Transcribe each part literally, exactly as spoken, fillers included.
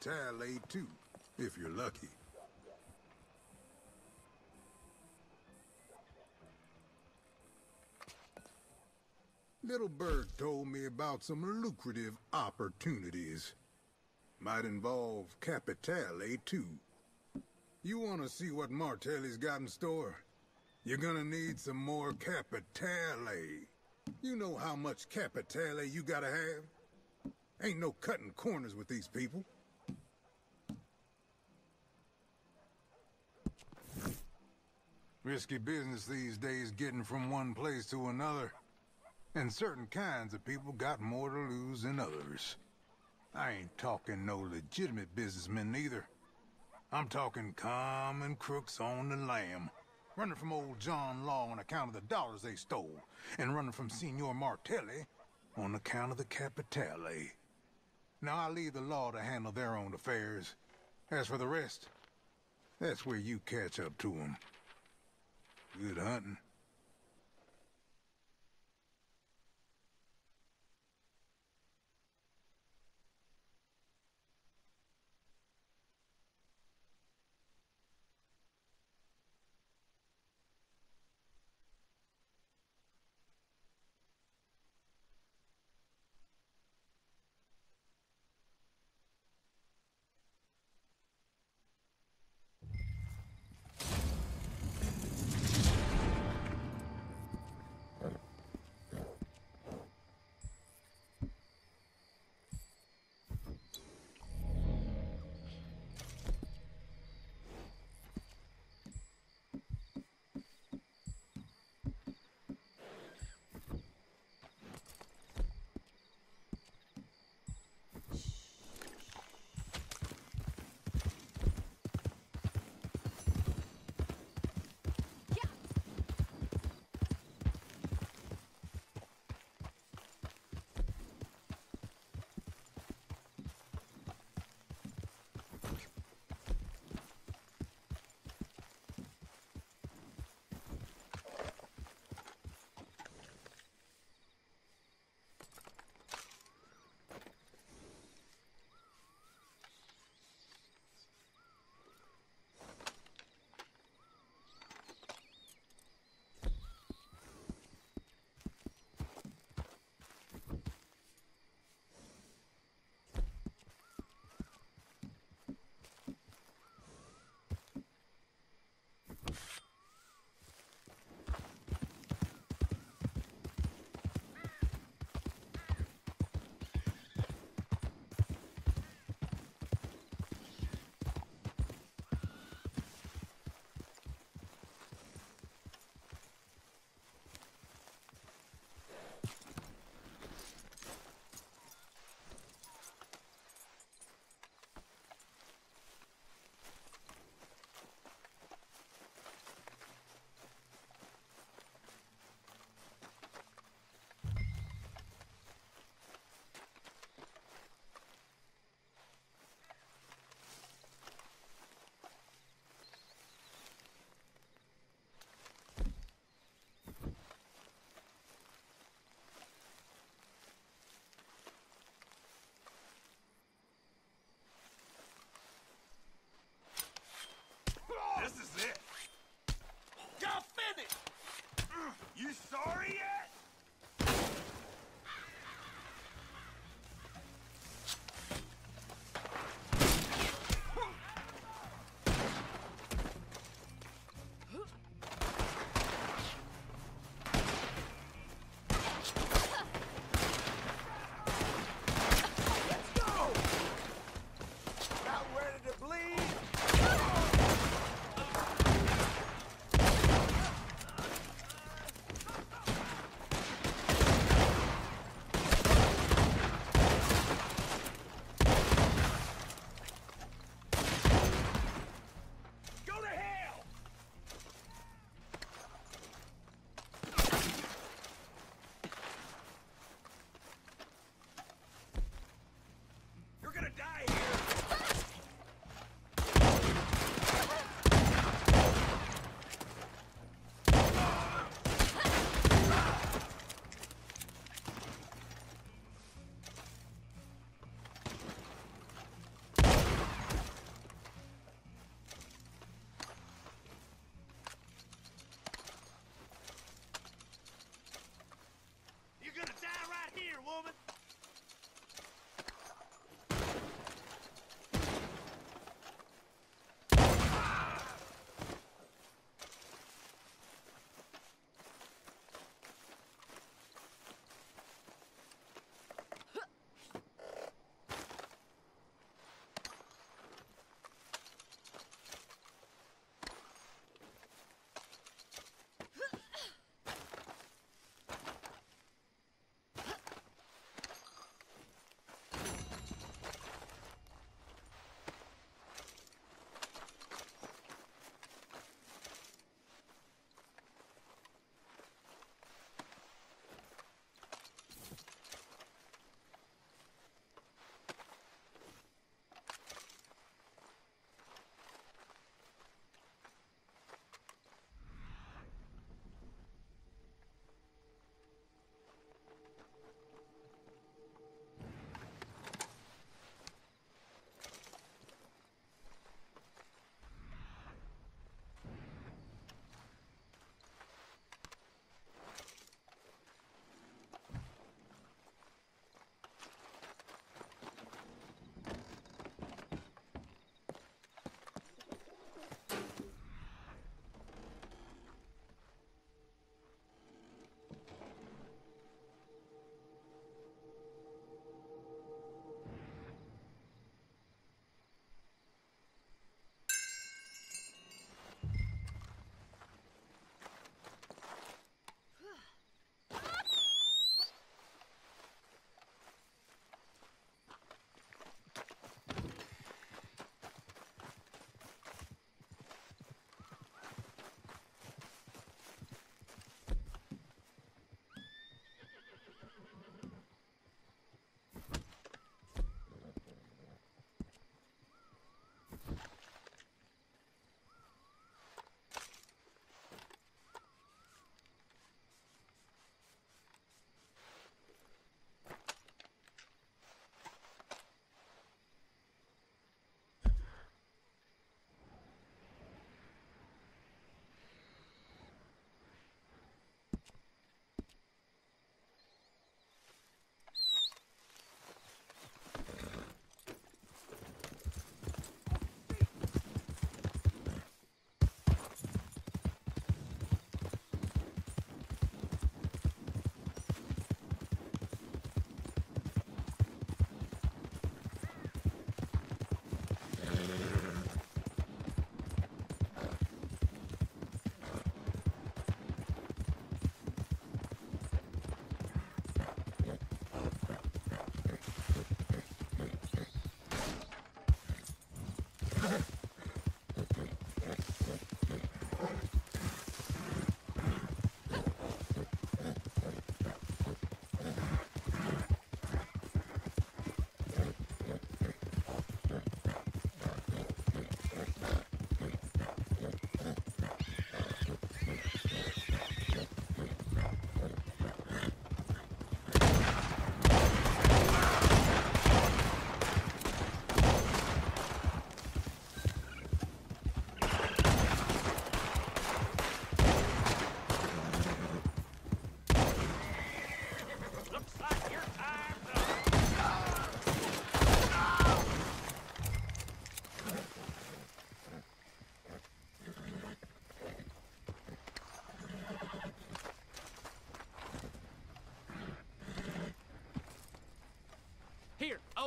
Capitale too, if you're lucky. Little Bird told me about some lucrative opportunities. Might involve Capitale too. You want to see what Martelli's got in store? You're gonna need some more Capitale. You know how much Capitale you gotta have? Ain't no cutting corners with these people. Risky business these days, getting from one place to another. And certain kinds of people got more to lose than others. I ain't talking no legitimate businessmen neither. I'm talking common crooks on the lam. Running from old John Law on account of the dollars they stole, and running from Signor Martelli on account of the Capitale. Now I leave the law to handle their own affairs. As for the rest, that's where you catch up to them. Good hunting.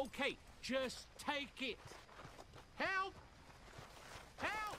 okay. Just take it. Help! Help!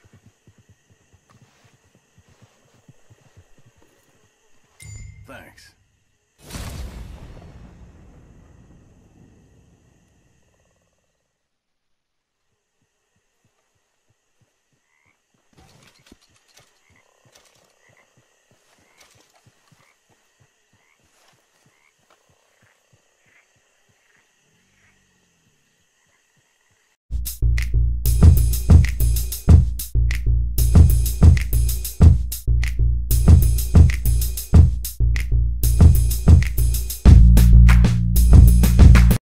Thanks.